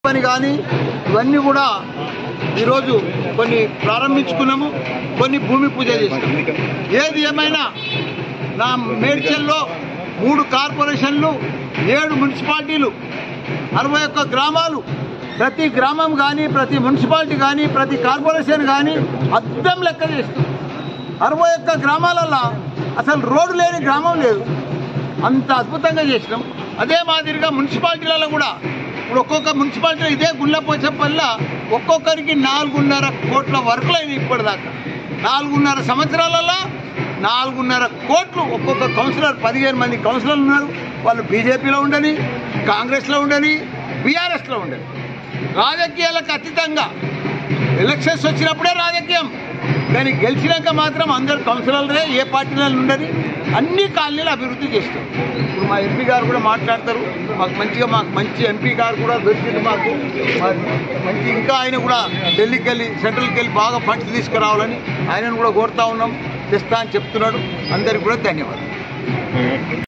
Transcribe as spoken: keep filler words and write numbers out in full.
పని కానీ ఇవన్నీ కూడా ఈరోజు కొన్ని ప్రారంభించుకున్నాము, కొన్ని భూమి పూజ చేసినాము. ఏది ఏమైనా నా మేడ్చల్లో మూడు కార్పొరేషన్లు, ఏడు మున్సిపాలిటీలు, అరవై ఒక్క గ్రామాలు, ప్రతి గ్రామం కానీ ప్రతి మున్సిపాలిటీ కానీ ప్రతి కార్పొరేషన్ కానీ అద్దం లెక్క చేస్తాం. అరవై ఒక్క గ్రామాలలో అసలు రోడ్డు లేని గ్రామం లేదు, అంత అద్భుతంగా చేసినాం. అదే మాదిరిగా మున్సిపాలిటీలలో కూడా ఇప్పుడు ఒక్కొక్క మున్సిపాలిటీలో ఇదే గుళ్ళపోచపల్లి ఒక్కొక్కరికి నాలుగున్నర కోట్ల వర్కులు అయినాయి. ఇప్పటిదాకా నాలుగున్నర సంవత్సరాలలో నాలుగున్నర కోట్లు ఒక్కొక్క కౌన్సిలర్, పదిహేను మంది కౌన్సిలర్లు ఉన్నారు. వాళ్ళు బీజేపీలో ఉండని, కాంగ్రెస్లో ఉండని, బీఆర్ఎస్లో ఉండని. రాజకీయాలకు అతీతంగా ఎలక్షన్స్ వచ్చినప్పుడే రాజకీయం, కానీ గెలిచినాక మాత్రం అందరు కౌన్సిలర్లే, ఏ పార్టీలో ఉండని అన్ని కాలనీలు అభివృద్ధి చేస్తాం. ఇప్పుడు మా ఎంపీ గారు కూడా మాట్లాడతారు, మాకు మంచిగా మాకు మంచి ఎంపీ గారు కూడా దొరికింది మాకు మంచి. ఇంకా ఆయన కూడా ఢిల్లీకి వెళ్ళి సెంట్రల్కి వెళ్ళి బాగా ఫండ్స్ తీసుకురావాలని ఆయనను కూడా కోరుతా ఉన్నాం, తెస్తా అని చెప్తున్నాడు. అందరికి కూడా ధన్యవాదాలు.